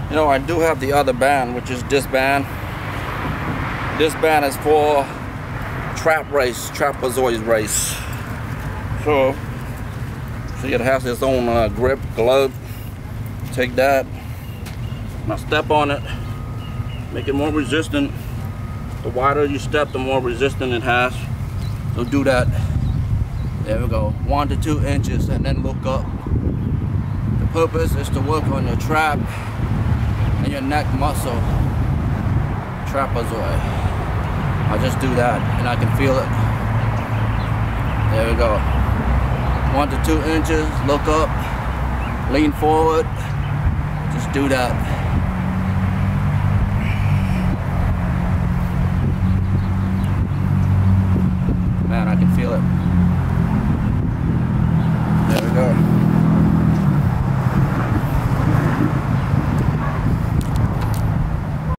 You know, I do have the other band, which is this band. This band is for trapezoid race. So, see, it has its own grip, glove. Take that. Now step on it. Make it more resistant. The wider you step, the more resistant it has. So do that. There we go. 1 to 2 inches, and then look up. The purpose is to work on your trap and your neck muscle, trapezoid. I just do that and I can feel it. There we go. 1 to 2 inches, look up, lean forward, just do that. Man, I can feel it. There we go.